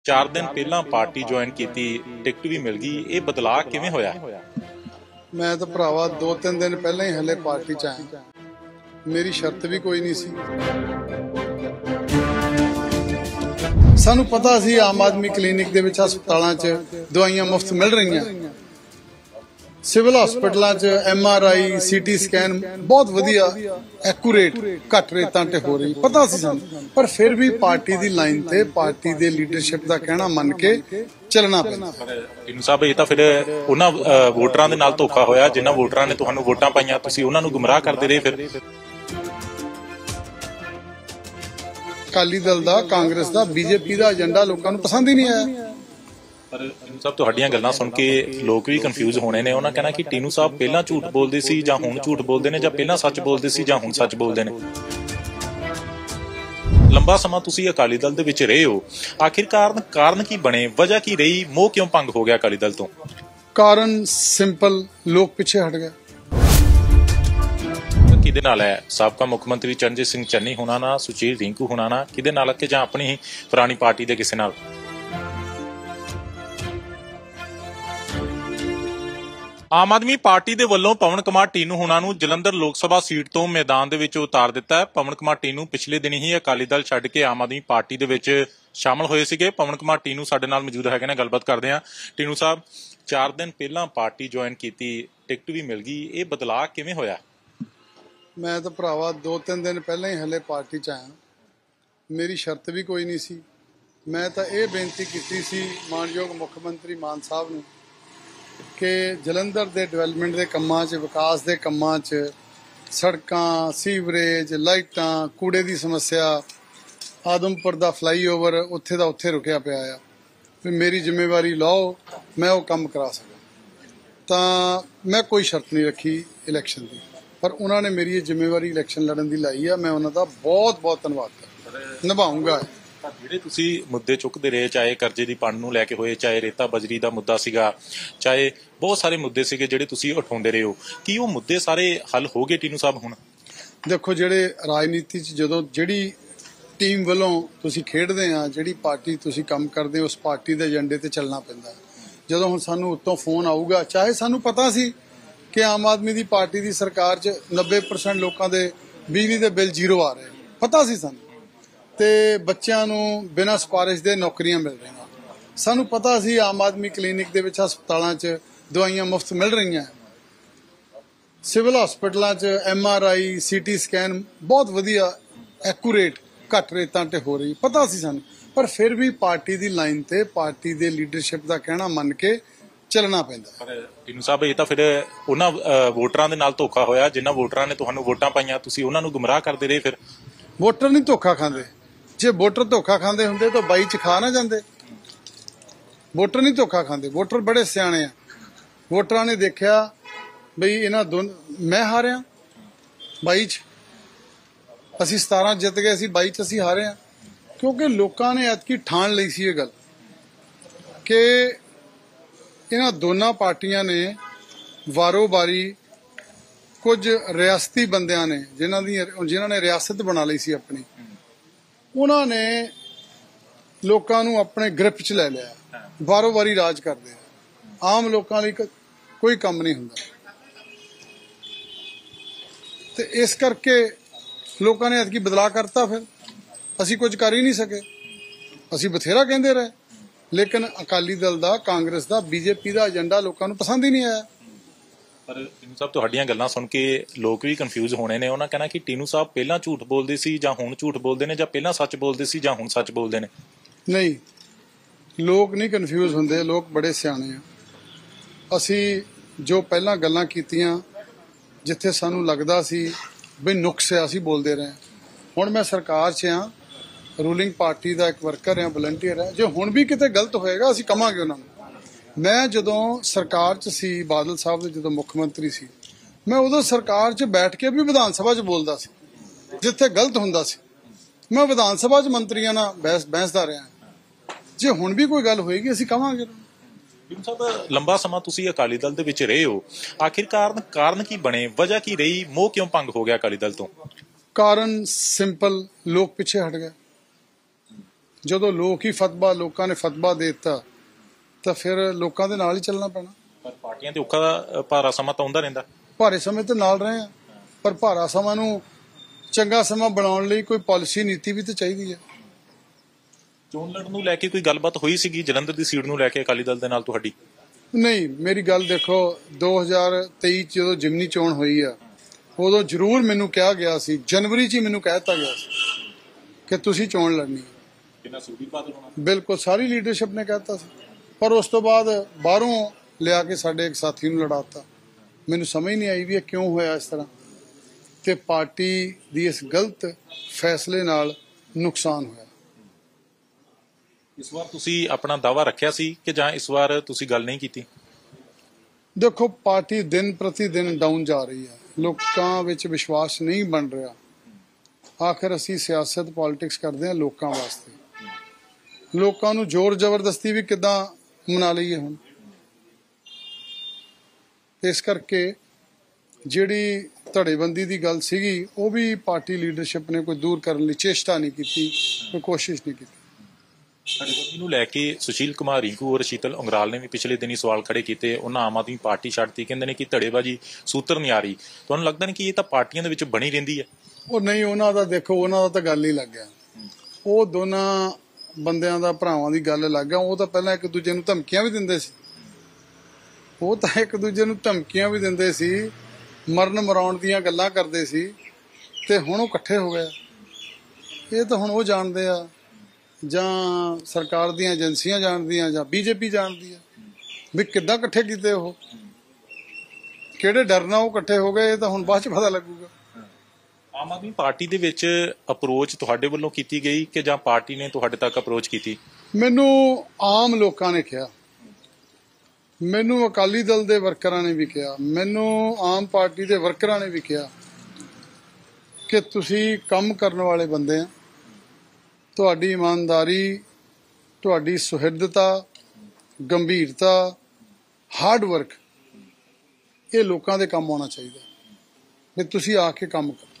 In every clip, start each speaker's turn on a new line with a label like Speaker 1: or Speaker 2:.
Speaker 1: 4 ਦਿਨ ਪਹਿਲਾਂ party join ਕੀਤੀ, ਟਿਕਟ ਵੀ ਮਿਲ ਗਈ। ਇਹ ਬਦਲਾਅ ਕਿਵੇਂ ਹੋਇਆ?
Speaker 2: मैं तो भरावा 2-3 दिन पहले ही हले पार्टी च आया। मेरी शर्त भी कोई नहीं सी। सानू पता सी आम आदमी क्लिनिक दे विच हस्पतालां च दवाइयां मुफ्त मिल रही, सिविल हॉस्पिटलों च MRI CT स्कैन बहुत वधिया एक्यूरेट घट रेतां ते हो रही, पता सी सानू। पर फिर भी पार्टी दी लाइन ते पार्टी दे लीडरशिप दा कहना मन के ਚੱਲਣਾ ਪੈਂਦਾ।
Speaker 1: ਟੀਨੂ ਸਾਹਿਬ, ਇਹ ਤਾਂ ਫਿਰ ਉਹਨਾਂ ਵੋਟਰਾਂ ਦੇ ਨਾਲ ਧੋਖਾ ਹੋਇਆ ਜਿਨ੍ਹਾਂ ਵੋਟਰਾਂ ਨੇ ਤੁਹਾਨੂੰ ਵੋਟਾਂ ਪਾਈਆਂ, ਤੁਸੀਂ ਉਹਨਾਂ ਨੂੰ ਗੁੰਮਰਾਹ ਕਰਦੇ ਰਹੇ। ਫਿਰ
Speaker 2: ਅਕਾਲੀ ਦਲ ਦਾ, ਕਾਂਗਰਸ ਦਾ, BJP ਦਾ ਏਜੰਡਾ ਲੋਕਾਂ ਨੂੰ ਪਸੰਦ ਹੀ ਨਹੀਂ ਆਇਆ।
Speaker 1: ਪਰ ਟੀਨੂ ਸਾਹਿਬ, ਤੁਹਾਡੀਆਂ ਗੱਲਾਂ ਸੁਣ ਕੇ ਲੋਕ ਵੀ ਕਨਫਿਊਜ਼ ਹੋਣੇ ਨੇ। ਉਹਨਾਂ ਕਹਿਣਾ ਕਿ ਟੀਨੂ ਸਾਹਿਬ ਪਹਿਲਾਂ ਝੂਠ ਬੋਲਦੇ ਸੀ ਜਾਂ ਹੁਣ ਝੂਠ ਬੋਲਦੇ ਨੇ, ਜਾਂ ਪਹਿਲਾਂ ਸੱਚ ਬੋਲਦੇ ਸੀ ਜਾਂ ਹੁਣ ਸੱਚ ਬੋਲਦੇ ਨੇ। ਲੰਬਾ ਸਮਾਂ ਤੁਸੀਂ ਅਕਾਲੀ ਦਲ ਦੇ ਵਿੱਚ ਰਹੇ ਹੋ, ਆਖਿਰ ਕਾਰਨ ਕੀ ਬਣੇ? ਵਜ੍ਹਾ ਕੀ ਰਹੀ? ਮੋਹ ਕਿਉਂ ਭੰਗ ਹੋ ਗਿਆ ਅਕਾਲੀ ਦਲ ਤੋਂ?
Speaker 2: ਕਾਰਨ ਸਿੰਪਲ, ਲੋਕ ਪਿੱਛੇ ਹਟ ਗਏ।
Speaker 1: ਕਿਹਦੇ ਨਾਲ ਹੈ? ਸਾਬਕਾ ਮੁੱਖ ਮੰਤਰੀ ਚਰਨਜੀਤ ਸਿੰਘ ਚੰਨੀ ਹੋਣਾ ਨਾਲ, ਸੁਚੀਰ ਰਿੰਕੂ ਹੋਣਾ ਨਾਲ, ਕਿਹਦੇ ਨਾਲ, ਕਿ ਜਾਂ ਆਪਣੀ ਹੀ ਪੁਰਾਣੀ ਪਾਰਟੀ ਦੇ ਕਿਸੇ ਨਾਲ? ਆਮ ਆਦਮੀ ਪਾਰਟੀ ਦੇ ਵੱਲੋਂ ਪਵਨ ਕੁਮਾਰ ਟੀਨੂ ਹੋਣਾ ਨੂੰ ਜਲੰਧਰ ਲੋਕ ਸਭਾ ਸੀਟ ਤੋਂ ਮੈਦਾਨ ਦੇ ਵਿੱਚ ਉਤਾਰ ਦਿੱਤਾ ਹੈ। ਪਵਨ ਕੁਮਾਰ ਟੀਨੂ ਪਿਛਲੇ ਦਿਨ ਹੀ ਅਕਾਲੀ ਦਲ ਛੱਡ ਕੇ ਆਮ ਆਦਮੀ ਪਾਰਟੀ ਦੇ ਵਿੱਚ ਸ਼ਾਮਲ ਹੋਏ ਸੀਗੇ। ਪਵਨ ਕੁਮਾਰ ਟੀਨੂ ਸਾਡੇ ਨਾਲ ਮੌਜੂਦ ਹੈਗੇ ਨੇ, ਗੱਲਬਾਤ ਕਰਦੇ ਹਾਂ। ਟੀਨੂ ਸਾਹਿਬ, 4 ਦਿਨ ਪਹਿਲਾਂ ਪਾਰਟੀ ਜੁਆਇਨ ਕੀਤੀ, ਟਿਕਟ ਵੀ ਮਿਲ ਗਈ। ਇਹ ਬਦਲਾਅ ਕਿਵੇਂ ਹੋਇਆ?
Speaker 2: ਮੈਂ ਤਾਂ ਭਰਾਵਾ 2-3 ਦਿਨ ਪਹਿਲਾਂ ਹੀ ਹਲੇ ਪਾਰਟੀ ਚ ਆਇਆ। ਮੇਰੀ ਸ਼ਰਤ ਵੀ ਕੋਈ ਨਹੀਂ ਸੀ। ਮੈਂ ਤਾਂ ਇਹ ਬੇਨਤੀ ਕੀਤੀ ਸੀ ਮਾਨਯੋਗ ਮੁੱਖ ਮੰਤਰੀ ਮਾਨ ਸਾਹਿਬ ਨੂੰ ਕਿ ਜਲੰਧਰ ਦੇ ਡਿਵੈਲਪਮੈਂਟ ਦੇ ਕੰਮਾਂ 'ਚ, ਵਿਕਾਸ ਦੇ ਕੰਮਾਂ 'ਚ, ਸੜਕਾਂ, ਸੀਵਰੇਜ, ਲਾਈਟਾਂ, ਕੂੜੇ ਦੀ ਸਮੱਸਿਆ, ਆਦਮਪੁਰ ਦਾ ਫਲਾਈਓਵਰ ਉੱਥੇ ਦਾ ਉੱਥੇ ਰੁਕਿਆ ਪਿਆ ਆ, ਵੀ ਮੇਰੀ ਜ਼ਿੰਮੇਵਾਰੀ ਲਓ, ਮੈਂ ਉਹ ਕੰਮ ਕਰਾ ਸਕਾਂ। ਤਾਂ ਮੈਂ ਕੋਈ ਸ਼ਰਤ ਨਹੀਂ ਰੱਖੀ ਇਲੈਕਸ਼ਨ ਦੀ, ਪਰ ਉਹਨਾਂ ਨੇ ਮੇਰੀ ਇਹ ਜ਼ਿੰਮੇਵਾਰੀ ਇਲੈਕਸ਼ਨ ਲੜਨ ਦੀ ਲਾਈ ਆ। ਮੈਂ ਉਹਨਾਂ ਦਾ ਬਹੁਤ ਬਹੁਤ ਧੰਨਵਾਦ ਕਰਦਾ, ਨਿਭਾਉਂਗਾ।
Speaker 1: ਜਿਹੜੇ ਤੁਸੀਂ ਮੁੱਦੇ ਚੁੱਕਦੇ ਰਹੇ, ਚਾਹੇ ਕਰਜ਼ੇ ਦੀ ਪੰਡ ਨੂੰ ਲੈ ਕੇ ਹੋਏ, ਚਾਹੇ ਰੇਤਾ ਬਜਰੀ ਦਾ ਮੁੱਦਾ ਸੀਗਾ, ਚਾਹੇ ਬਹੁਤ ਸਾਰੇ ਮੁੱਦੇ ਸੀਗੇ ਜਿਹੜੇ ਤੁਸੀਂ ਉਠਾਉਂਦੇ ਰਹੇ ਹੋ, ਕੀ ਉਹ ਮੁੱਦੇ ਸਾਰੇ ਹੱਲ ਹੋ ਗਏ ਟੀਨੂ ਸਾਹਿਬ ਹੁਣ?
Speaker 2: ਦੇਖੋ, ਜਿਹੜੇ ਰਾਜਨੀਤੀ 'ਚ ਜਦੋਂ ਜਿਹੜੀ ਟੀਮ ਵੱਲੋਂ ਤੁਸੀਂ ਖੇਡਦੇ ਆ, ਜਿਹੜੀ ਪਾਰਟੀ ਤੁਸੀਂ ਕੰਮ ਕਰਦੇ ਹੋ, ਉਸ ਪਾਰਟੀ ਦੇ ਏਜੰਡੇ ਤੇ ਚੱਲਣਾ ਪੈਂਦਾ। ਜਦੋਂ ਹੁਣ ਸਾਨੂੰ ਉੱਤੋਂ ਫੋਨ ਆਊਗਾ, ਚਾਹੇ ਸਾਨੂੰ ਪਤਾ ਸੀ ਕਿ ਆਮ ਆਦਮੀ ਦੀ ਪਾਰਟੀ ਦੀ ਸਰਕਾਰ 'ਚ 90% ਲੋਕਾਂ ਦੇ ਬਿਜਲੀ ਦੇ ਬਿੱਲ ਜ਼ੀਰੋ ਆ ਰਹੇ, ਪਤਾ ਸੀ ਸਾਨੂੰ, ਤੇ ਬੱਚਿਆਂ ਨੂੰ ਬਿਨਾਂ ਸਿਫਾਰਿਸ਼ ਦੇ ਨੌਕਰੀਆਂ ਮਿਲ ਰਹੀਆਂ। ਸਾਨੂੰ ਪਤਾ ਸੀ ਆਮ ਆਦਮੀ ਕਲੀਨਿਕ ਦੇ ਵਿੱਚ ਹਸਪਤਾਲਾਂ 'ਚ ਦਵਾਈਆਂ ਮੁਫਤ ਮਿਲ ਰਹੀਆਂ, ਸਿਵਲ ਹਸਪਤਾਲਾਂ 'ਚ MRI CT ਸਕੈਨ ਬਹੁਤ ਵਧੀਆ ਐਕੂਰੇਟ ਘੱਟ ਰੇਤਾਂ ਤੇ ਹੋ ਰਹੀ, ਪਤਾ ਸੀ ਸਾਨੂੰ। ਪਰ ਫਿਰ ਵੀ ਪਾਰਟੀ ਦੀ ਲਾਈਨ ਤੇ ਪਾਰਟੀ ਦੇ ਲੀਡਰਸ਼ਿਪ ਦਾ ਕਹਿਣਾ ਮੰਨ ਕੇ ਚੱਲਣਾ ਪੈਂਦਾ।
Speaker 1: ਟੀਨੂ ਸਾਹਿਬ, ਇਹ ਤਾਂ ਫਿਰ ਉਹਨਾਂ ਵੋਟਰਾਂ ਦੇ ਨਾਲ ਧੋਖਾ ਹੋਇਆ ਜਿਨ੍ਹਾਂ ਵੋਟਰਾਂ ਨੇ ਤੁਹਾਨੂੰ ਵੋਟਾਂ ਪਾਈਆਂ, ਤੁਸੀਂ ਉਹਨਾਂ ਨੂੰ ਗੁੰਮਰਾਹ ਕਰਦੇ ਰਹੇ। ਫਿਰ
Speaker 2: ਵੋਟਰ ਨਹੀਂ ਧੋਖਾ ਖਾਂਦੇ। ਜੇ ਵੋਟਰ ਧੋਖਾ ਖਾਂਦੇ ਹੁੰਦੇ ਤਾਂ 22 ਚ ਖਾ ਨਾ ਜਾਂਦੇ। ਵੋਟਰ ਨਹੀਂ ਧੋਖਾ ਖਾਂਦੇ, ਵੋਟਰ ਬੜੇ ਸਿਆਣੇ ਆ। ਵੋਟਰਾਂ ਨੇ ਦੇਖਿਆ ਬਈ ਇਹਨਾਂ ਮੈਂ ਹਾਰਿਆ 22 ਚ, ਅਸੀਂ 17 ਜਿੱਤ ਗਏ, ਅਸੀਂ 22 ਚ ਅਸੀਂ ਹਾਰੇ ਆ, ਕਿਉਂਕਿ ਲੋਕਾਂ ਨੇ ਐਤਕੀ ਠਾਣ ਲਈ ਸੀ ਇਹ ਗੱਲ ਕਿ ਇਹਨਾਂ ਦੋਨਾਂ ਪਾਰਟੀਆਂ ਨੇ ਵਾਰੋ ਵਾਰੀ ਕੁਝ ਰਿਆਸਤੀ ਬੰਦਿਆਂ ਨੇ, ਜਿਨ੍ਹਾਂ ਨੇ ਰਿਆਸਤ ਬਣਾ ਲਈ ਸੀ ਆਪਣੀ, ਉਹਨਾਂ ਨੇ ਲੋਕਾਂ ਨੂੰ ਆਪਣੇ ਗ੍ਰਿਪ 'ਚ ਲੈ ਲਿਆ, ਵਾਰੋ ਵਾਰੀ ਰਾਜ ਕਰਦੇ ਆ। ਆਮ ਲੋਕਾਂ ਲਈ ਕੋਈ ਕੰਮ ਨਹੀਂ ਹੁੰਦਾ, ਤੇ ਇਸ ਕਰਕੇ ਲੋਕਾਂ ਨੇ ਐਤਕੀ ਬਦਲਾਅ ਕਰਤਾ। ਫਿਰ ਅਸੀਂ ਕੁਝ ਕਰ ਹੀ ਨਹੀਂ ਸਕੇ। ਅਸੀਂ ਬਥੇਰਾ ਕਹਿੰਦੇ ਰਹੇ, ਲੇਕਿਨ ਅਕਾਲੀ ਦਲ ਦਾ, ਕਾਂਗਰਸ ਦਾ, BJP ਦਾ ਏਜੰਡਾ ਲੋਕਾਂ ਨੂੰ ਪਸੰਦ ਹੀ ਨਹੀਂ ਆਇਆ।
Speaker 1: ਪਰ ਟੀਨੂ ਸਾਹਿਬ, ਤੁਹਾਡੀਆਂ ਗੱਲਾਂ ਸੁਣ ਕੇ ਲੋਕ ਵੀ ਕਨਫਿਊਜ਼ ਹੋਣੇ ਨੇ। ਉਹਨਾਂ ਕਹਿਣਾ ਕਿ ਟੀਨੂ ਸਾਹਿਬ ਪਹਿਲਾਂ ਝੂਠ ਬੋਲਦੇ ਸੀ ਜਾਂ ਹੁਣ ਝੂਠ ਬੋਲਦੇ ਨੇ, ਜਾਂ ਪਹਿਲਾਂ ਸੱਚ ਬੋਲਦੇ ਸੀ ਜਾਂ ਹੁਣ ਸੱਚ ਬੋਲਦੇ ਨੇ।
Speaker 2: ਨਹੀਂ, ਲੋਕ ਨਹੀਂ ਕਨਫਿਊਜ਼ ਹੁੰਦੇ, ਲੋਕ ਬੜੇ ਸਿਆਣੇ ਆ। ਅਸੀਂ ਜੋ ਪਹਿਲਾਂ ਗੱਲਾਂ ਕੀਤੀਆਂ, ਜਿੱਥੇ ਸਾਨੂੰ ਲੱਗਦਾ ਸੀ ਵੀ ਨੁਕਸ ਆ, ਅਸੀਂ ਬੋਲਦੇ ਰਹੇ। ਹੁਣ ਮੈਂ ਸਰਕਾਰ 'ਚ ਆ, ਰੂਲਿੰਗ ਪਾਰਟੀ ਦਾ ਇੱਕ ਵਰਕਰ ਆ, ਵਲੰਟੀਅਰ ਆ। ਜੇ ਹੁਣ ਵੀ ਕਿਤੇ ਗਲਤ ਹੋਏਗਾ, ਅਸੀਂ ਕਵਾਂਗੇ ਉਹਨਾਂ ਨੂੰ। ਮੈਂ ਜਦੋਂ ਸਰਕਾਰ 'ਚ ਸੀ, ਬਾਦਲ ਸਾਹਿਬ ਦੇ ਜਦੋਂ ਮੁੱਖ ਮੰਤਰੀ ਸੀ, ਮੈਂ ਉਦੋਂ ਸਰਕਾਰ 'ਚ ਬੈਠ ਕੇ ਵੀ ਵਿਧਾਨ ਸਭਾ 'ਚ ਬੋਲਦਾ ਸੀ, ਜਿੱਥੇ ਗਲਤ ਹੁੰਦਾ ਸੀ ਮੈਂ ਵਿਧਾਨ ਸਭਾ 'ਚ ਮੰਤਰੀਆਂ ਨਾਲ ਬਹਿਸਦਾ ਰਿਹਾ। ਜੇ ਹੁਣ ਵੀ ਕੋਈ ਗੱਲ ਹੋਏਗੀ, ਅਸੀਂ ਕਵਾਂਗੇ।
Speaker 1: ਟੀਨੂ ਸਾਹਿਬ, ਲੰਬਾ ਸਮਾਂ ਤੁਸੀਂ ਅਕਾਲੀ ਦਲ ਦੇ ਵਿੱਚ ਰਹੇ ਹੋ, ਆਖਿਰ ਕਾਰਨ ਕੀ ਬਣੇ? ਵਜ੍ਹਾ ਕੀ ਰਹੀ? ਮੋਹ ਕਿਉਂ ਭੰਗ ਹੋ ਗਿਆ ਅਕਾਲੀ ਦਲ ਤੋਂ?
Speaker 2: ਕਾਰਨ ਸਿੰਪਲ, ਲੋਕ ਪਿੱਛੇ ਹਟ ਗਏ। ਜਦੋਂ ਲੋਕ ਹੀ ਫਤਵਾ, ਲੋਕਾਂ ਨੇ ਫਤਵਾ ਦੇ ਦਿੱਤਾ ਤਾਂ ਫਿਰ ਲੋਕਾਂ ਦੇ ਨਾਲ ਹੀ ਚੱਲਣਾ ਪੈਣਾ।
Speaker 1: ਪਰ ਪਾਰਟੀਆਂ ਤੇ ਔਖਾ ਭਾਰਾ ਸਮਾਂ ਤਾਂ ਆਉਂਦਾ ਰਹਿੰਦਾ।
Speaker 2: ਭਾਰੇ ਸਮੇਂ ਤੇ ਨਾਲ ਰਹੇ ਆ, ਪਰ ਭਾਰਾ ਸਮਾਂ ਨੂੰ ਚੰਗਾ ਸਮਾਂ ਬਣਾਉਣ ਲਈ ਕੋਈ ਪਾਲਿਸੀ ਨੀਤੀ ਵੀ ਤਾਂ ਚਾਹੀਦੀ ਹੈ।
Speaker 1: ਚੋਣ ਲੜਨ ਨੂੰ ਲੈ ਕੇ ਕੋਈ ਗੱਲਬਾਤ ਹੋਈ ਸੀਗੀ ਜਲੰਧਰ ਦੀ ਸੀਟ ਨੂੰ ਲੈ ਕੇ ਅਕਾਲੀ ਦਲ ਦੇ ਨਾਲ ਤੁਹਾਡੀ?
Speaker 2: ਨਹੀਂ, ਮੇਰੀ ਗੱਲ ਦੇਖੋ, 2023 ਚ ਜਦੋਂ ਜਿਮਨੀ ਚੋਣ ਹੋਈ ਆ ਉਦੋਂ ਜ਼ਰੂਰ ਮੈਨੂੰ ਕਿਹਾ ਗਿਆ ਸੀ, ਜਨਵਰੀ 'ਚ ਹੀ ਮੈਨੂੰ ਕਹਿ ਦਿੱਤਾ ਗਿਆ ਸੀ ਕਿ ਤੁਸੀਂ ਚੋਣ ਲੜਨੀ ਹੈ।
Speaker 1: ਕਿੰਨਾ ਸੁਖਬੀਰ ਬਾਦਲ ਹੋਣਾ?
Speaker 2: ਬਿਲਕੁਲ ਸਾਰੀ ਲੀਡਰਸ਼ਿਪ ਨੇ ਕਹਿ ਦਿੱਤਾ ਸੀ, ਪਰ ਉਸ ਤੋਂ ਬਾਅਦ ਬਾਹਰੋਂ ਲਿਆ ਕੇ ਸਾਡੇ ਇੱਕ ਸਾਥੀ ਨੂੰ ਲੜਾਤਾ। ਮੈਨੂੰ ਸਮਝ ਨਹੀਂ ਆਈ ਵੀ ਇਹ ਕਿਉਂ ਹੋਇਆ ਇਸ ਤਰ੍ਹਾਂ, ਤੇ ਪਾਰਟੀ ਦੀ ਇਸ ਗਲਤ ਫੈਸਲੇ ਨਾਲ ਨੁਕਸਾਨ ਹੋਇਆ।
Speaker 1: ਇਸ ਵਾਰ ਤੁਸੀਂ ਆਪਣਾ ਦਾਅਵਾ ਰੱਖਿਆ ਸੀ ਕਿ ਜਾਂ ਇਸ ਵਾਰ ਤੁਸੀਂ ਗੱਲ ਨਹੀਂ ਕੀਤੀ?
Speaker 2: ਦੇਖੋ, ਪਾਰਟੀ ਦਿਨ ਪ੍ਰਤੀ ਦਿਨ ਡਾਊਨ ਜਾ ਰਹੀ ਹੈ, ਲੋਕਾਂ ਵਿੱਚ ਵਿਸ਼ਵਾਸ ਨਹੀਂ ਬਣ ਰਿਹਾ। ਆਖਰ ਅਸੀਂ ਸਿਆਸਤ ਪੋਲਿਟਿਕਸ ਕਰਦੇ ਹਾਂ ਲੋਕਾਂ ਵਾਸਤੇ, ਲੋਕਾਂ ਨੂੰ ਜ਼ੋਰ ਜ਼ਬਰਦਸਤੀ ਵੀ ਕਿੱਦਾਂ ਮਨਾ ਲਈਏ ਹੁਣ। ਇਸ ਕਰਕੇ ਜਿਹੜੀ ਧੜੇਬੰਦੀ ਦੀ ਗੱਲ ਸੀਗੀ ਉਹ ਵੀ ਪਾਰਟੀ ਲੀਡਰਸ਼ਿਪ ਨੇ ਕੋਈ ਦੂਰ ਕਰਨ ਲਈ ਚੇਸ਼ਟਾ ਨਹੀਂ ਕੀਤੀ, ਕੋਈ ਕੋਸ਼ਿਸ਼ ਨਹੀਂ ਕੀਤੀ।
Speaker 1: ਧੜੇਬੰਦੀ ਨੂੰ ਲੈ ਕੇ ਸੁਸ਼ੀਲ ਕੁਮਾਰ ਰਿੰਕੂ ਔਰ ਸ਼ੀਤਲ ਉਂਗਰਾਲ ਨੇ ਵੀ ਪਿਛਲੇ ਦਿਨੀ ਸਵਾਲ ਖੜੇ ਕੀਤੇ। ਉਹਨਾਂ ਆਮ ਆਦਮੀ ਪਾਰਟੀ ਛੱਡਤੀ, ਕਹਿੰਦੇ ਨੇ ਕਿ ਧੜੇਬਾਜ਼ੀ ਸੂਤਰ ਨਹੀਂ ਆ ਰਹੀ। ਤੁਹਾਨੂੰ ਲੱਗਦਾ ਨਹੀਂ ਕਿ ਇਹ ਤਾਂ ਪਾਰਟੀਆਂ ਦੇ ਵਿੱਚ ਬਣੀ ਰਹਿੰਦੀ ਹੈ?
Speaker 2: ਉਹ ਨਹੀਂ, ਉਹਨਾਂ ਦਾ ਦੇਖੋ, ਉਹਨਾਂ ਦਾ ਤਾਂ ਗੱਲ ਹੀ ਲੱਗ ਗਿਆ। ਉਹ ਦੋਨਾਂ ਬੰਦਿਆਂ ਦਾ, ਭਰਾਵਾਂ ਦੀ ਗੱਲ ਲੱਗ ਗਿਆ। ਉਹ ਤਾਂ ਪਹਿਲਾਂ ਇੱਕ ਦੂਜੇ ਨੂੰ ਧਮਕੀਆਂ ਵੀ ਦਿੰਦੇ ਸੀ, ਮਰਨ ਮਰਾਉਣ ਦੀਆਂ ਗੱਲਾਂ ਕਰਦੇ ਸੀ, ਤੇ ਹੁਣ ਉਹ ਇਕੱਠੇ ਹੋ ਗਏ। ਇਹ ਤਾਂ ਹੁਣ ਉਹ ਜਾਣਦੇ ਆ, ਜਾਂ ਸਰਕਾਰ ਦੀਆਂ ਏਜੰਸੀਆਂ ਜਾਣਦੀਆਂ, ਜਾਂ ਬੀਜੇਪੀ ਜਾਣਦੀ ਆ ਵੀ ਕਿੱਦਾਂ ਇਕੱਠੇ ਕੀਤੇ, ਉਹ ਕਿਹੜੇ ਡਰ ਨਾਲ ਉਹ ਇਕੱਠੇ ਹੋ ਗਏ। ਇਹ ਤਾਂ ਹੁਣ ਬਾਅਦ ਚ ਪਤਾ ਲੱਗੂਗਾ।
Speaker 1: ਆਮ ਆਦਮੀ ਪਾਰਟੀ ਦੇ ਵਿੱਚ ਅਪਰੋਚ ਤੁਹਾਡੇ ਵੱਲੋਂ ਕੀਤੀ ਗਈ ਕਿ ਜਾਂ ਪਾਰਟੀ ਨੇ ਤੁਹਾਡੇ ਤੱਕ ਅਪਰੋਚ ਕੀਤੀ?
Speaker 2: ਮੈਨੂੰ ਆਮ ਲੋਕਾਂ ਨੇ ਕਿਹਾ, ਮੈਨੂੰ ਅਕਾਲੀ ਦਲ ਦੇ ਵਰਕਰਾਂ ਨੇ ਵੀ ਕਿਹਾ, ਮੈਨੂੰ ਆਮ ਪਾਰਟੀ ਦੇ ਵਰਕਰਾਂ ਨੇ ਵੀ ਕਿਹਾ ਕਿ ਤੁਸੀਂ ਕੰਮ ਕਰਨ ਵਾਲੇ ਬੰਦੇ ਆ, ਤੁਹਾਡੀ ਇਮਾਨਦਾਰੀ, ਤੁਹਾਡੀ ਸੁਹਿਰਦਤਾ, ਗੰਭੀਰਤਾ, ਹਾਰਡ ਵਰਕ, ਇਹ ਲੋਕਾਂ ਦੇ ਕੰਮ ਆਉਣਾ ਚਾਹੀਦਾ। ਵੀ ਤੁਸੀਂ ਆ ਕੇ ਕੰਮ ਕਰੋ।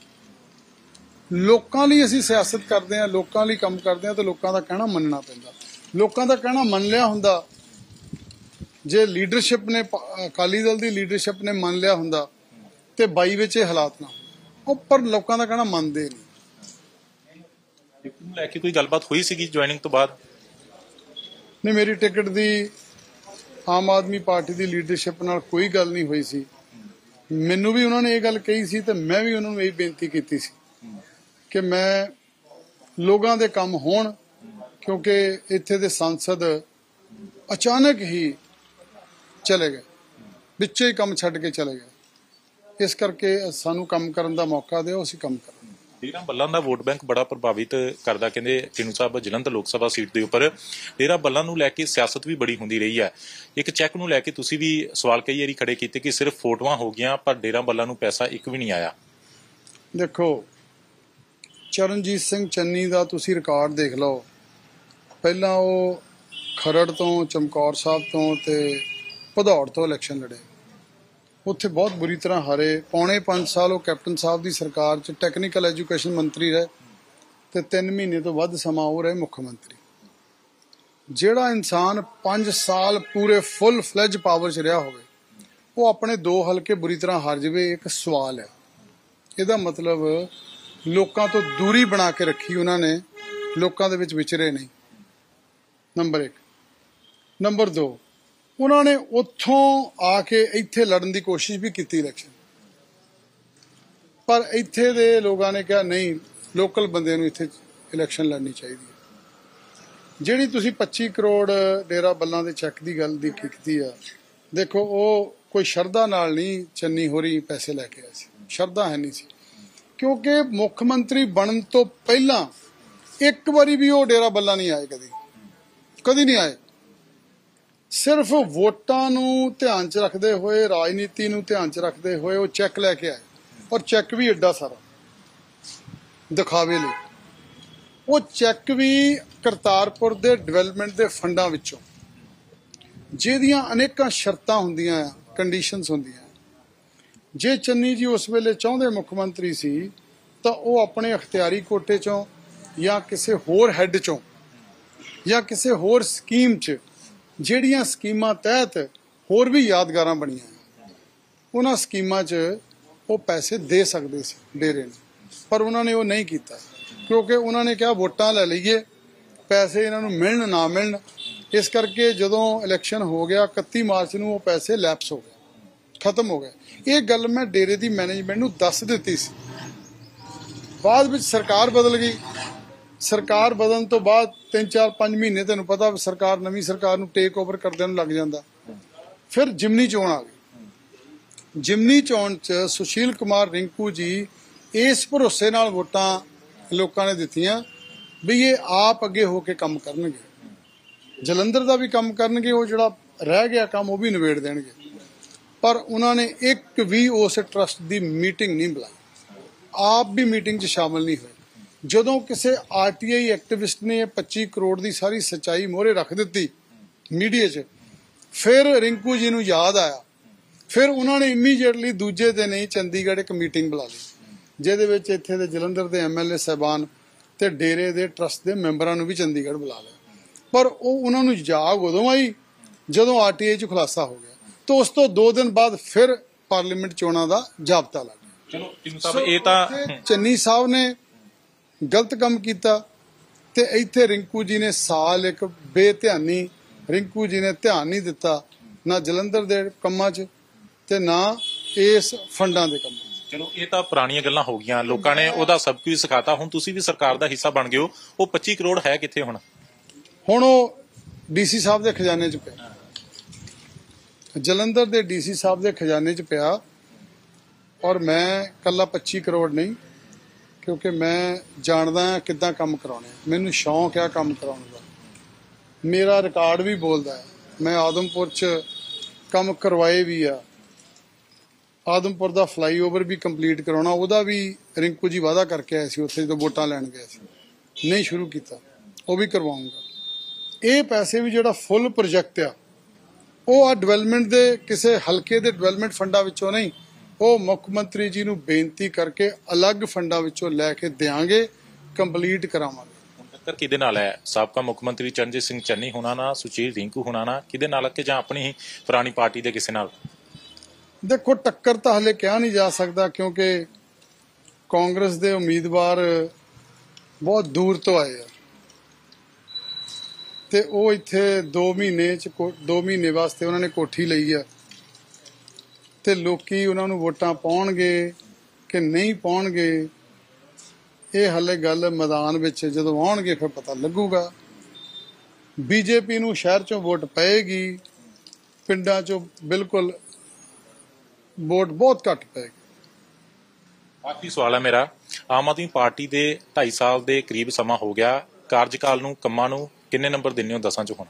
Speaker 2: ਲੋਕਾਂ ਲਈ ਅਸੀਂ ਸਿਆਸਤ ਕਰਦੇ ਹਾਂ, ਲੋਕਾਂ ਲਈ ਕੰਮ ਕਰਦੇ ਹਾਂ, ਤੇ ਲੋਕਾਂ ਦਾ ਕਹਿਣਾ ਮੰਨਣਾ ਪੈਂਦਾ। ਲੋਕਾਂ ਦਾ ਕਹਿਣਾ ਮੰਨ ਲਿਆ ਹੁੰਦਾ, ਜੇ ਲੀਡਰਸ਼ਿਪ ਨੇ, ਅਕਾਲੀ ਦਲ ਦੀ ਲੀਡਰਸ਼ਿਪ ਨੇ ਮੰਨ ਲਿਆ ਹੁੰਦਾ ਤੇ 22 ਵਿੱਚ ਇਹ ਹਾਲਾਤ ਨਾ ਉਹ, ਪਰ ਲੋਕਾਂ ਦਾ ਕਹਿਣਾ ਮੰਨਦੇ ਨਹੀਂ।
Speaker 1: ਟਿਕਟ ਨੂੰ ਲੈ ਕੇ ਕੋਈ ਗੱਲਬਾਤ ਹੋਈ ਸੀਗੀ ਜੁਆਇਨਿੰਗ ਤੋਂ ਬਾਅਦ?
Speaker 2: ਨਹੀਂ, ਮੇਰੀ ਟਿਕਟ ਦੀ ਆਮ ਆਦਮੀ ਪਾਰਟੀ ਦੀ ਲੀਡਰਸ਼ਿਪ ਨਾਲ ਕੋਈ ਗੱਲ ਨਹੀਂ ਹੋਈ ਸੀ। ਮੈਨੂੰ ਵੀ ਉਹਨਾਂ ਨੇ ਇਹ ਗੱਲ ਕਹੀ ਸੀ, ਤੇ ਮੈਂ ਵੀ ਉਹਨਾਂ ਨੂੰ ਇਹ ਬੇਨਤੀ ਕੀਤੀ ਸੀ ਕਿ ਮੈਂ ਲੋਕਾਂ ਦੇ ਕੰਮ ਹੋਣ, ਕਿਉਂਕਿ ਇੱਥੇ ਦੇ ਸੰਸਦ ਅਚਾਨਕ ਹੀ ਚਲੇ ਗਏ, ਵਿੱਚੇ ਹੀ ਕੰਮ ਛੱਡ ਕੇ ਚਲੇ ਗਏ। ਇਸ ਕਰਕੇ ਸਾਨੂੰ ਕੰਮ ਕਰਨ ਦਾ ਮੌਕਾ ਦਿਓ, ਅਸੀਂ ਕੰਮ ਕਰਾਂਗੇ।
Speaker 1: ਡੇਰਾ ਬੱਲਾਂ ਦਾ ਵੋਟ ਬੈਂਕ ਬੜਾ ਪ੍ਰਭਾਵਿਤ ਕਰਦਾ, ਕਹਿੰਦੇ ਟੀਨੂ ਸਾਹਿਬ ਜਲੰਧਰ ਲੋਕ ਸਭਾ ਸੀਟ ਦੇ ਉੱਪਰ ਡੇਰਾ ਬੱਲਾਂ ਨੂੰ ਲੈ ਕੇ ਸਿਆਸਤ ਵੀ ਬੜੀ ਹੁੰਦੀ ਰਹੀ ਹੈ। ਇੱਕ ਚੈੱਕ ਨੂੰ ਲੈ ਕੇ ਤੁਸੀਂ ਵੀ ਸਵਾਲ ਕਈ ਵਾਰੀ ਖੜੇ ਕੀਤੇ ਕਿ ਸਿਰਫ ਫੋਟੋਆਂ ਹੋ ਗਈਆਂ, ਪਰ ਡੇਰਾ ਬੱਲਾਂ ਨੂੰ ਪੈਸਾ ਇੱਕ ਵੀ ਨਹੀਂ ਆਇਆ।
Speaker 2: ਦੇਖੋ, ਚਰਨਜੀਤ ਸਿੰਘ ਚੰਨੀ ਦਾ ਤੁਸੀਂ ਰਿਕਾਰਡ ਦੇਖ ਲਓ। ਪਹਿਲਾਂ ਉਹ ਖਰੜ ਤੋਂ, ਚਮਕੌਰ ਸਾਹਿਬ ਤੋਂ ਤੇ ਭਦੌੜ ਤੋਂ ਇਲੈਕਸ਼ਨ ਲੜੇ, ਉੱਥੇ ਬਹੁਤ ਬੁਰੀ ਤਰ੍ਹਾਂ ਹਾਰੇ। ਪੌਣੇ 5 ਸਾਲ ਉਹ ਕੈਪਟਨ ਸਾਹਿਬ ਦੀ ਸਰਕਾਰ 'ਚ ਟੈਕਨੀਕਲ ਐਜੂਕੇਸ਼ਨ ਮੰਤਰੀ ਰਹੇ, ਤੇ 3 ਮਹੀਨੇ ਤੋਂ ਵੱਧ ਸਮਾਂ ਉਹ ਰਹੇ ਮੁੱਖ ਮੰਤਰੀ। ਜਿਹੜਾ ਇਨਸਾਨ 5 ਸਾਲ ਪੂਰੇ ਫੁੱਲ ਫਲੈਜ ਪਾਵਰ 'ਚ ਰਿਹਾ ਹੋਵੇ, ਉਹ ਆਪਣੇ 2 ਹਲਕੇ ਬੁਰੀ ਤਰ੍ਹਾਂ ਹਾਰ ਜਾਵੇ, ਇੱਕ ਸਵਾਲ ਹੈ। ਇਹਦਾ ਮਤਲਬ ਲੋਕਾਂ ਤੋਂ ਦੂਰੀ ਬਣਾ ਕੇ ਰੱਖੀ ਉਹਨਾਂ ਨੇ, ਲੋਕਾਂ ਦੇ ਵਿੱਚ ਵਿਚਰੇ ਨਹੀਂ, ਨੰਬਰ 1। ਨੰਬਰ 2, ਉਹਨਾਂ ਨੇ ਉੱਥੋਂ ਆ ਕੇ ਇੱਥੇ ਲੜਨ ਦੀ ਕੋਸ਼ਿਸ਼ ਵੀ ਕੀਤੀ ਇਲੈਕਸ਼ਨ, ਪਰ ਇੱਥੇ ਦੇ ਲੋਕਾਂ ਨੇ ਕਿਹਾ ਨਹੀਂ, ਲੋਕਲ ਬੰਦੇ ਨੂੰ ਇੱਥੇ ਇਲੈਕਸ਼ਨ ਲੜਨੀ ਚਾਹੀਦੀ ਹੈ। ਜਿਹੜੀ ਤੁਸੀਂ 25 ਕਰੋੜ ਡੇਰਾ ਬੱਲਾਂ ਦੇ ਚੈੱਕ ਦੀ ਗੱਲ ਦੀ ਕੀਤੀ ਆ, ਦੇਖੋ, ਉਹ ਕੋਈ ਸ਼ਰਧਾ ਨਾਲ ਨਹੀਂ ਚੰਨੀ ਹੋਰੀ ਪੈਸੇ ਲੈ ਕੇ ਆਏ ਸੀ, ਸ਼ਰਧਾ ਹੈ ਨਹੀਂ ਸੀ, ਕਿਉਂਕਿ ਮੁੱਖ ਮੰਤਰੀ ਬਣਨ ਤੋਂ ਪਹਿਲਾਂ ਇੱਕ ਵਾਰੀ ਵੀ ਉਹ ਡੇਰਾ ਬੱਲਾਂ ਨਹੀਂ ਆਏ, ਕਦੀ ਨਹੀਂ ਆਏ। ਸਿਰਫ ਵੋਟਾਂ ਨੂੰ ਧਿਆਨ 'ਚ ਰੱਖਦੇ ਹੋਏ, ਰਾਜਨੀਤੀ ਨੂੰ ਧਿਆਨ 'ਚ ਰੱਖਦੇ ਹੋਏ ਉਹ ਚੈੱਕ ਲੈ ਕੇ ਆਏ, ਔਰ ਚੈੱਕ ਵੀ ਐਡਾ ਸਾਰਾ ਦਿਖਾਵੇ ਲਈ। ਉਹ ਚੈੱਕ ਵੀ ਕਰਤਾਰਪੁਰ ਦੇ ਡਿਵੈਲਪਮੈਂਟ ਦੇ ਫੰਡਾਂ ਵਿੱਚੋਂ, ਜਿਹਦੀਆਂ ਅਨੇਕਾਂ ਸ਼ਰਤਾਂ ਹੁੰਦੀਆਂ, ਕੰਡੀਸ਼ਨਸ ਹੁੰਦੀਆਂ। ਜੇ ਚੰਨੀ ਜੀ ਉਸ ਵੇਲੇ ਚਾਹੁੰਦੇ ਮੁੱਖ ਮੰਤਰੀ ਸੀ, ਤਾਂ ਉਹ ਆਪਣੇ ਅਖਤਿਆਰੀ ਕੋਟੇ 'ਚੋਂ ਜਾਂ ਕਿਸੇ ਹੋਰ ਹੈੱਡ 'ਚੋਂ ਜਾਂ ਕਿਸੇ ਹੋਰ ਸਕੀਮ 'ਚ ਜਿਹੜੀਆਂ ਸਕੀਮਾਂ ਤਹਿਤ ਹੋਰ ਵੀ ਯਾਦਗਾਰਾਂ ਬਣੀਆਂ, ਉਹਨਾਂ ਸਕੀਮਾਂ 'ਚ ਉਹ ਪੈਸੇ ਦੇ ਸਕਦੇ ਸੀ ਡੇਰੇ ਨੂੰ, ਪਰ ਉਹਨਾਂ ਨੇ ਉਹ ਨਹੀਂ ਕੀਤਾ ਕਿਉਂਕਿ ਉਹਨਾਂ ਨੇ ਕਿਹਾ ਵੋਟਾਂ ਲੈ ਲਈਏ, ਪੈਸੇ ਇਹਨਾਂ ਨੂੰ ਮਿਲਣ ਨਾ ਮਿਲਣ। ਇਸ ਕਰਕੇ ਜਦੋਂ ਇਲੈਕਸ਼ਨ ਹੋ ਗਿਆ 31 ਮਾਰਚ ਨੂੰ ਉਹ ਪੈਸੇ ਲੈਪਸ ਹੋ ਗਏ, ਖਤਮ ਹੋ ਗਏ। ਇਹ ਗੱਲ ਮੈਂ ਡੇਰੇ ਦੀ ਮੈਨੇਜਮੈਂਟ ਨੂੰ ਦੱਸ ਦਿੱਤੀ ਸੀ। ਬਾਅਦ ਵਿੱਚ ਸਰਕਾਰ ਬਦਲ ਗਈ। ਸਰਕਾਰ ਬਦਲਣ ਤੋਂ ਬਾਅਦ 3-4-5 ਮਹੀਨੇ ਤੁਹਾਨੂੰ ਪਤਾ ਸਰਕਾਰ, ਨਵੀਂ ਸਰਕਾਰ ਨੂੰ ਟੇਕ ਓਵਰ ਕਰਦਿਆਂ ਨੂੰ ਲੱਗ ਜਾਂਦਾ। ਫਿਰ ਜਿਮਨੀ ਚੋਣ ਆ ਗਈ। ਜਿਮਨੀ ਚੋਣ 'ਚ ਸੁਸ਼ੀਲ ਕੁਮਾਰ ਰਿੰਕੂ ਜੀ ਇਸ ਭਰੋਸੇ ਨਾਲ ਵੋਟਾਂ ਲੋਕਾਂ ਨੇ ਦਿੱਤੀਆਂ ਵੀ ਇਹ ਆਪ ਅੱਗੇ ਹੋ ਕੇ ਕੰਮ ਕਰਨਗੇ, ਜਲੰਧਰ ਦਾ ਵੀ ਕੰਮ ਕਰਨਗੇ, ਉਹ ਜਿਹੜਾ ਰਹਿ ਗਿਆ ਕੰਮ ਉਹ ਵੀ ਨਿਬੇੜ ਦੇਣਗੇ। ਪਰ ਉਹਨਾਂ ਨੇ ਇੱਕ ਵੀ ਉਸ ਟਰਸਟ ਦੀ ਮੀਟਿੰਗ ਨਹੀਂ ਬੁਲਾਈ, ਆਪ ਵੀ ਮੀਟਿੰਗ 'ਚ ਸ਼ਾਮਲ ਨਹੀਂ ਹੋਏ। ਜਦੋਂ ਕਿਸੇ ਆਰਟੀਆਈ ਐਕਟਿਵਿਸਟ ਨੇ 25 ਕਰੋੜ ਦੀ ਸਾਰੀ ਸੱਚਾਈ ਮੋਹਰੇ ਰੱਖ ਦਿੱਤੀ ਮੀਡੀਆ 'ਚ, ਫਿਰ ਰਿੰਕੂ ਜੀ ਨੂੰ ਯਾਦ ਆਇਆ। ਫਿਰ ਉਹਨਾਂ ਨੇ ਇਮੀਡੀਏਟਲੀ ਦੂਜੇ ਦਿਨ ਹੀ ਚੰਡੀਗੜ੍ਹ ਇੱਕ ਮੀਟਿੰਗ ਬੁਲਾ ਲਈ, ਜਿਹਦੇ ਵਿੱਚ ਇੱਥੇ ਦੇ ਜਲੰਧਰ ਦੇ ਐਮਐਲਏ ਸਾਹਿਬਾਨ ਤੇ ਡੇਰੇ ਦੇ ਟਰਸਟ ਦੇ ਮੈਂਬਰਾਂ ਨੂੰ ਵੀ ਚੰਡੀਗੜ੍ਹ ਬੁਲਾ ਲਿਆ। ਪਰ ਉਹ ਉਹਨਾਂ ਨੂੰ ਜਾਗ ਉਦੋਂ ਆਈ ਜਦੋਂ ਆਰਟੀਆਈ 'ਚ ਖੁਲਾਸਾ ਹੋ ਗਿਆ। ਤੇ ਉਸ ਤੋਂ 2 ਦਿਨ ਬਾਅਦ ਫਿਰ ਪਾਰਲੀਮੈਂਟ ਚੋਣਾਂ ਦਾ ਜ਼ਾਬਤਾ ਲੱਗ ਗਿਆ।
Speaker 1: ਚਲੋ ਟੀਮ ਸਾਹਿਬ, ਇਹ ਤਾਂ
Speaker 2: ਚੰਨੀ ਸਾਹਿਬ ਨੇ ਗਲਤ ਕੰਮ ਕੀਤਾ ਤੇ ਇੱਥੇ ਰਿੰਕੂ ਜੀ ਨੇ ਸਾਲ ਇੱਕ ਬੇਧਿਆਨੀ, ਰਿੰਕੂ ਜੀ ਨੇ ਧਿਆਨ ਨਹੀਂ ਦਿੱਤਾ ਨਾ ਜਲੰਧਰ ਦੇ ਕੰਮਾਂ 'ਚ ਤੇ ਨਾ ਇਸ ਫੰਡਾਂ ਦੇ ਕੰਮਾਂ 'ਚ।
Speaker 1: ਚਲੋ ਇਹ ਤਾਂ ਪੁਰਾਣੀਆਂ ਗੱਲਾਂ ਹੋ ਗਈਆਂ, ਲੋਕਾਂ ਨੇ ਉਹਦਾ ਸਭ ਕੁਝ ਸਿਖਾਤਾ। ਹੁਣ ਤੁਸੀਂ ਵੀ ਸਰਕਾਰ ਦਾ ਹਿੱਸਾ ਬਣ ਗਏ ਹੋ, ਉਹ 25 ਕਰੋੜ ਹੈ ਕਿੱਥੇ ਹੁਣ?
Speaker 2: ਹੁਣ ਉਹ ਡੀਸੀ ਸਾਹਿਬ ਦੇ ਖਜ਼ਾਨੇ 'ਚ ਪਿਆ, ਜਲੰਧਰ ਦੇ ਡੀਸੀ ਸਾਹਿਬ ਦੇ ਖਜ਼ਾਨੇ 'ਚ ਪਿਆ। ਔਰ ਮੈਂ ਕੱਲਾ 25 ਕਰੋੜ ਨਹੀਂ, ਕਿਉਂਕਿ ਮੈਂ ਜਾਣਦਾ ਹਾਂ ਕਿੱਦਾਂ ਕੰਮ ਕਰਾਉਣੇ, ਮੈਨੂੰ ਸ਼ੌਂਕ ਆ ਕੰਮ ਕਰਾਉਣ ਦਾ, ਮੇਰਾ ਰਿਕਾਰਡ ਵੀ ਬੋਲਦਾ ਹੈ। ਮੈਂ ਆਦਮਪੁਰ 'ਚ ਕੰਮ ਕਰਵਾਏ ਵੀ ਆ, ਆਦਮਪੁਰ ਦਾ ਫਲਾਈਓਵਰ ਵੀ ਕੰਪਲੀਟ ਕਰਾਉਣਾ, ਉਹਦਾ ਵੀ ਰਿੰਕੂ ਜੀ ਵਾਅਦਾ ਕਰਕੇ ਆਏ ਸੀ ਉੱਥੇ ਜਦੋਂ ਵੋਟਾਂ ਲੈਣ ਗਏ ਸੀ, ਨਹੀਂ ਸ਼ੁਰੂ ਕੀਤਾ, ਉਹ ਵੀ ਕਰਵਾਉਂਗਾ। ਇਹ ਪੈਸੇ ਵੀ ਜਿਹੜਾ ਫੁੱਲ ਪ੍ਰੋਜੈਕਟ ਆ ਉਹ ਆ ਡਿਵੈਲਪਮੈਂਟ ਦੇ ਕਿਸੇ ਹਲਕੇ ਦੇ ਡਿਵੈਲਪਮੈਂਟ ਫੰਡਾਂ ਵਿੱਚੋਂ ਨਹੀਂ, ਉਹ ਮੁੱਖ ਮੰਤਰੀ ਜੀ ਨੂੰ ਬੇਨਤੀ ਕਰਕੇ ਅਲੱਗ ਫੰਡਾਂ ਵਿੱਚੋਂ ਲੈ ਕੇ ਦਿਆਂਗੇ, ਕੰਪਲੀਟ ਕਰਾਵਾਂਗੇ।
Speaker 1: ਟੱਕਰ ਕਿਹਦੇ ਨਾਲ ਹੈ? ਸਾਬਕਾ ਮੁੱਖ ਮੰਤਰੀ ਚਰਨਜੀਤ ਸਿੰਘ ਚੰਨੀ ਹੋਣਾ ਨਾਲ, ਸੁਸ਼ੀਲ ਰਿੰਕੂ ਹੋਣਾ ਨਾਲ, ਕਿਹਦੇ ਨਾਲ ਕਿ ਜਾਂ ਆਪਣੀ ਹੀ ਪੁਰਾਣੀ ਪਾਰਟੀ ਦੇ ਕਿਸੇ ਨਾਲ?
Speaker 2: ਦੇਖੋ ਟੱਕਰ ਤਾਂ ਹਲੇ ਕਿਹਾ ਨਹੀਂ ਜਾ ਸਕਦਾ ਕਿਉਂਕਿ ਕਾਂਗਰਸ ਦੇ ਉਮੀਦਵਾਰ ਬਹੁਤ ਦੂਰ ਤੋਂ ਆਏ ਆ ਤੇ ਉਹ ਇੱਥੇ 2 ਮਹੀਨੇ ਵਾਸਤੇ ਉਹਨਾਂ ਨੇ ਕੋਠੀ ਲਈ ਆ ਤੇ ਲੋਕੀ ਉਹਨਾਂ ਨੂੰ ਵੋਟਾਂ ਪਾਉਣਗੇ ਕਿ ਨਹੀਂ ਪਾਉਣਗੇ, ਇਹ ਹਲੇ ਗੱਲ ਮੈਦਾਨ ਵਿੱਚ ਜਦੋਂ ਆਉਣਗੇ ਫਿਰ ਪਤਾ ਲੱਗੂਗਾ। ਬੀਜੇਪੀ ਨੂੰ ਸ਼ਹਿਰ 'ਚੋਂ ਵੋਟ ਪਏਗੀ, ਪਿੰਡਾਂ 'ਚੋਂ ਬਿਲਕੁਲ ਵੋਟ ਬਹੁਤ ਘੱਟ ਪਏਗੀ।
Speaker 1: ਆਖਰੀ ਸਵਾਲ ਹੈ ਮੇਰਾ, ਆਮ ਆਦਮੀ ਪਾਰਟੀ ਦੇ 2.5 ਸਾਲ ਦੇ ਕਰੀਬ ਸਮਾਂ ਹੋ ਗਿਆ, ਕਾਰਜਕਾਲ ਨੂੰ, ਕੰਮਾਂ ਨੂੰ ਕਿੰਨੇ ਨੰਬਰ ਦਿੰਦੇ ਹੋ 10 'ਚੋਂ ਹੁਣ?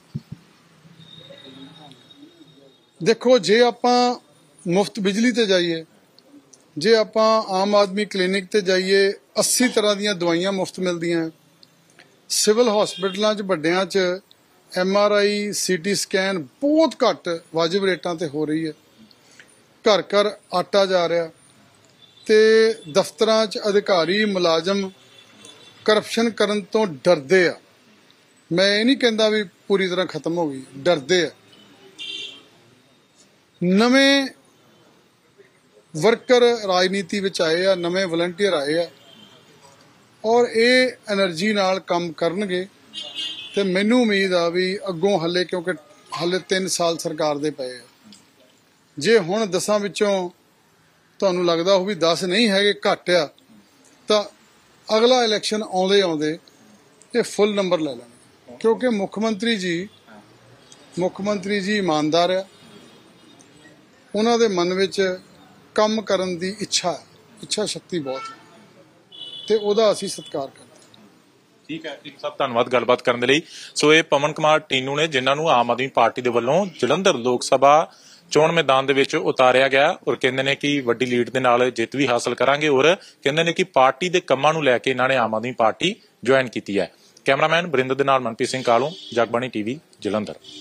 Speaker 2: ਦੇਖੋ ਜੇ ਆਪਾਂ ਮੁਫਤ ਬਿਜਲੀ ਤੇ ਜਾਈਏ, ਜੇ ਆਪਾਂ ਆਮ ਆਦਮੀ ਕਲੀਨਿਕ ਤੇ ਜਾਈਏ, 80 ਤਰ੍ਹਾਂ ਦੀਆਂ ਦਵਾਈਆਂ ਮੁਫਤ ਮਿਲਦੀਆਂ, ਸਿਵਲ ਹਸਪੀਟਲਾਂ 'ਚ ਵੱਡਿਆਂ 'ਚ MRI CT ਸਕੈਨ ਬਹੁਤ ਘੱਟ ਵਾਜਿਬ ਰੇਟਾਂ ਤੇ ਹੋ ਰਹੀ ਹੈ, ਘਰ ਘਰ ਆਟਾ ਜਾ ਰਿਹਾ ਤੇ ਦਫ਼ਤਰਾਂ 'ਚ ਅਧਿਕਾਰੀ ਮੁਲਾਜ਼ਮ ਕਰਪਸ਼ਨ ਕਰਨ ਤੋਂ ਡਰਦੇ ਆ। ਮੈਂ ਇਹ ਨਹੀਂ ਕਹਿੰਦਾ ਵੀ ਪੂਰੀ ਤਰ੍ਹਾਂ ਖਤਮ ਹੋ ਗਈ, ਡਰਦੇ ਆ। ਨਵੇਂ ਵਰਕਰ ਰਾਜਨੀਤੀ ਵਿੱਚ ਆਏ ਆ, ਨਵੇਂ ਵਲੰਟੀਅਰ ਆਏ ਆ ਔਰ ਇਹ એનર્ਜੀ ਨਾਲ ਕੰਮ ਕਰਨਗੇ ਤੇ ਮੈਨੂੰ ਉਮੀਦ ਆ ਵੀ ਅੱਗੋਂ ਹੱਲੇ, ਕਿਉਂਕਿ ਹੱਲੇ 3 ਸਾਲ ਸਰਕਾਰ ਦੇ ਪਏ ਆ, ਜੇ ਹੁਣ 10 ਵਿੱਚੋਂ ਤੁਹਾਨੂੰ ਲੱਗਦਾ ਉਹ ਵੀ 10 ਨਹੀਂ ਹੈਗੇ, ਘੱਟ ਆ, ਤਾਂ ਅਗਲਾ ਇਲੈਕਸ਼ਨ ਆਉਂਦੇ ਇਹ ਫੁੱਲ ਨੰਬਰ ਲੈ ਲੈਣਗੇ ਕਿਉਂਕਿ ਮੁੱਖ ਮੰਤਰੀ ਜੀ ਇਮਾਨਦਾਰ ਆ, ਉਹਨਾਂ ਦੇ ਮਨ ਵਿੱਚ ਕੰਮ ਕਰਨ ਦੀ ਇੱਛਾ ਸ਼ਕਤੀ ਬਹੁਤ ਹੈ ਤੇ ਉਹਦਾ ਅਸੀਂ ਸਤਿਕਾਰ ਕਰਦੇ ਹਾਂ।
Speaker 1: ਠੀਕ ਹੈ ਜੀ, ਸਭ ਧੰਨਵਾਦ ਗੱਲਬਾਤ ਕਰਨ ਦੇ ਲਈ। ਸੋ ਇਹ ਪਵਨ ਕੁਮਾਰ ਟੀਨੂ ਨੇ, ਜਿਨ੍ਹਾਂ ਨੂੰ ਆਮ ਆਦਮੀ ਪਾਰਟੀ ਦੇ ਵੱਲੋਂ ਜਲੰਧਰ ਲੋਕ ਸਭਾ ਚੋਣ ਮੈਦਾਨ ਦੇ ਵਿੱਚ ਉਤਾਰਿਆ ਗਿਆ ਔਰ ਕਹਿੰਦੇ ਨੇ ਕਿ ਵੱਡੀ ਲੀਡ ਦੇ ਨਾਲ ਜਿੱਤ ਵੀ ਹਾਸਲ ਕਰਾਂਗੇ ਔਰ ਕਹਿੰਦੇ ਨੇ ਕਿ ਪਾਰਟੀ ਦੇ ਕੰਮਾਂ ਨੂੰ ਲੈ ਕੇ ਇਹਨਾਂ ਨੇ ਆਮ ਆਦਮੀ ਪਾਰਟੀ ਜੁਆਇਨ ਕੀਤੀ ਹੈ। ਕੈਮਰਾਮੈਨ ਬਰਿੰਦਰ ਦੇ ਨਾਲ ਮਨਪ੍ਰੀਤ ਸਿੰਘ ਕਾਲੋਂ, ਜਗਬਾਣੀ TV, ਜਲੰਧਰ।